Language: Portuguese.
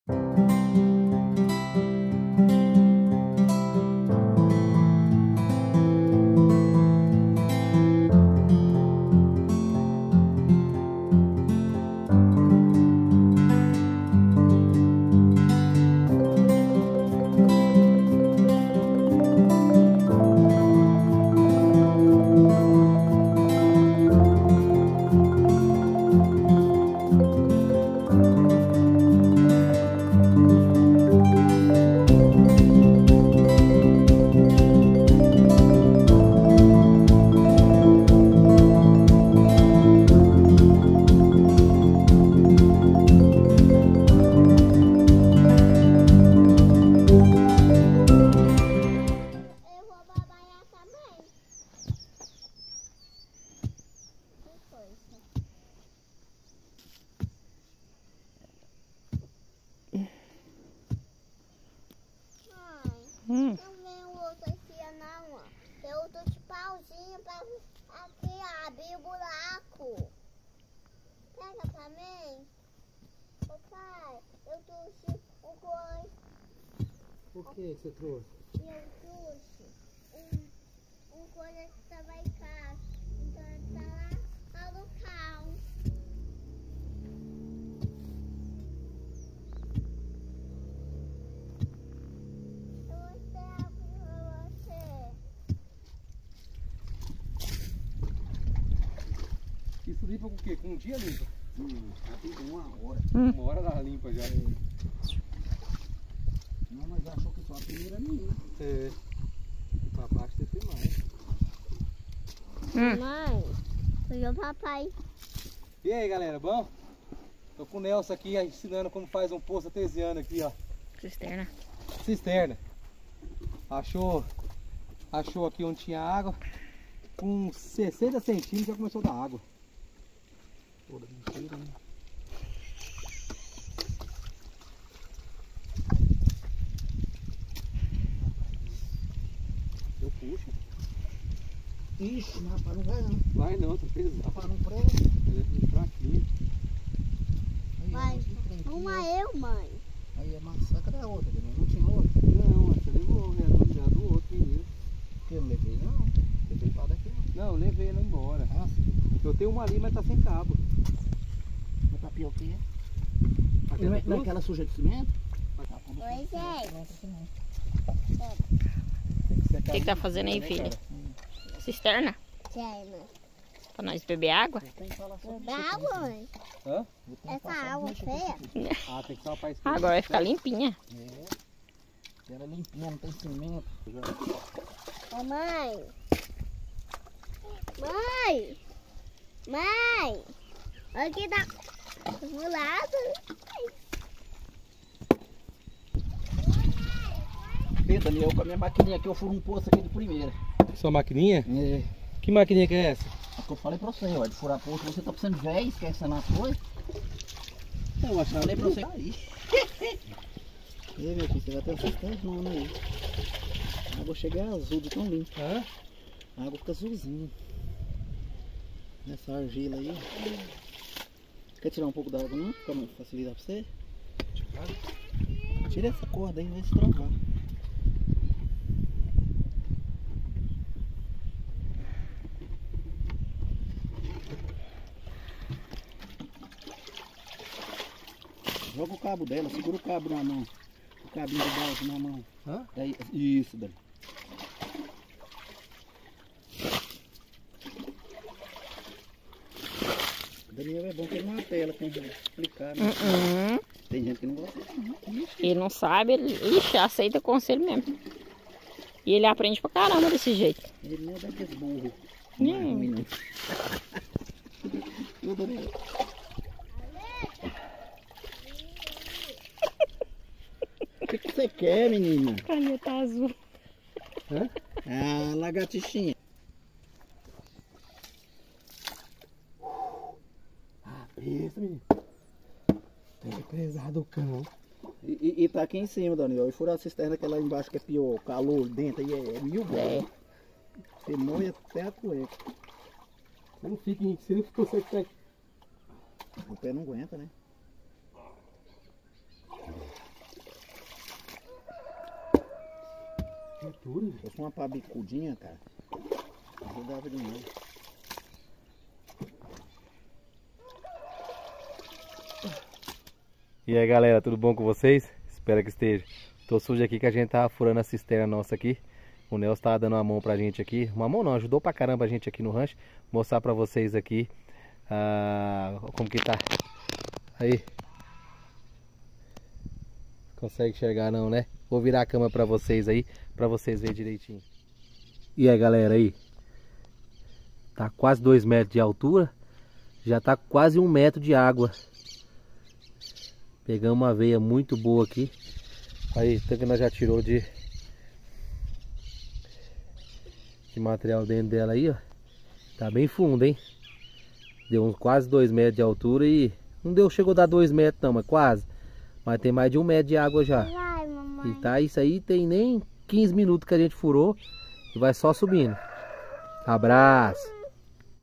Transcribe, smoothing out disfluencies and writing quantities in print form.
Não vem o outro aqui não, ó. Eu tô de pauzinho pra aqui abrir o buraco. Pega pra mim. Ô pai, eu trouxe um coisa. Por que você trouxe? Eu trouxe um coisa que tava em casa. Então ele tá lá no carro. Isso limpa com o quê? Com um dia limpa? Já tem uma hora. Uma hora ela limpa já. Não, mas achou que só a primeira menina. É. Pra baixo deve ter mais. Mãe, foi o papai. E aí, galera, bom? Tô com o Nelson aqui ensinando como faz um poço artesiano aqui, ó. Cisterna. Cisterna. Achou aqui onde tinha água. Com 60 centímetros já começou a dar água. Toda mentira, né? Eu puxo. Ixi, mas rapaz, não vai não. Vai não, tá pesado. Rapaz, não prega. Ele é fraquinho. Vai, uma eu, mãe. Aí a maçã, cadê a outra? Não tinha outra? Não, você levou, já do outro menino. Que eu não levei não. Levei para daqui não. Não, levei ela embora. Ah, sim. Eu tenho uma ali, mas tá sem cabo. Uma tapioquinha. Aquela Não é aquela suja de cimento? Oi, gente. Tem que ser O que tá fazendo aí, né, filha? cara? Cisterna? Tchena. Pra nós beber água? Dá água, mãe. Hã? Essa água feia. Ah, tem que ser uma pra esquerda. Agora vai ficar limpinha. É. Ela é limpinha, não tem cimento. Ô, mãe. Mãe. Mãe. Olha aqui tá do lado. Vê, Daniel, com a minha maquininha aqui, eu furo um poço aqui de primeira. Sua maquininha? É. Que maquininha que é essa? É o que eu falei pra você, ó, de furar poço, você tá precisando de velho, esquecendo as coisas. Eu acho que Falei pra você. Aí. Ei, meu filho, você vai ter essas terras aí. A água chega azul, de tão limpa. Hã? A água fica azulzinha. Nessa argila aí. Quer tirar um pouco da água não? Pra facilitar pra você? Tira essa corda aí, vai se travar. Joga o cabo dela, segura o cabo na mão. O cabinho do balde na mão. Hã? Daí, isso, Dani. Daniel é bom que ele não apela, tem que explicar, né? Tem gente que não gosta. Ele não sabe, ele aceita conselho mesmo. E ele aprende pra caramba desse jeito. Ele não é daqueles burros. Hum. Viu, Daniel? O que você quer, menina? Caneta azul. Hã? Ah, lagartixinha. Ah, pensa, menino. Tem que pesar do cão. E tá aqui em cima, Daniel. E furar a cisterna que é lá embaixo que é pior. Calor dentro aí é 1000 graus. Você moe até a cueca. Você não fica em cima, ficou você. O pé não aguenta, né? altura. Se fosse uma pá bicudinha, cara, ajudava demais. E aí galera, tudo bom com vocês? Espero que esteja. Tô sujo aqui que a gente tá furando a cisterna nossa aqui. O Nelson tá dando uma mão pra gente aqui. Uma mão não, ajudou pra caramba a gente aqui no rancho. Mostrar pra vocês aqui como que tá. Aí. Consegue enxergar não, né? Vou virar a câmera pra vocês aí, pra vocês verem direitinho. E aí galera, aí. Tá quase 2 metros de altura. Já tá quase 1 metro de água. Pegamos uma veia muito boa aqui. Aí, tanto que nós já tirou de material dentro dela aí, ó. Tá bem fundo, hein? Deu uns quase 2 metros de altura e... Não deu, chegou a dar 2 metros não, mas quase. Mas tem mais de 1 metro de água já. Vai, mamãe. E tá, isso aí tem nem 15 minutos que a gente furou. E vai só subindo. Abraço.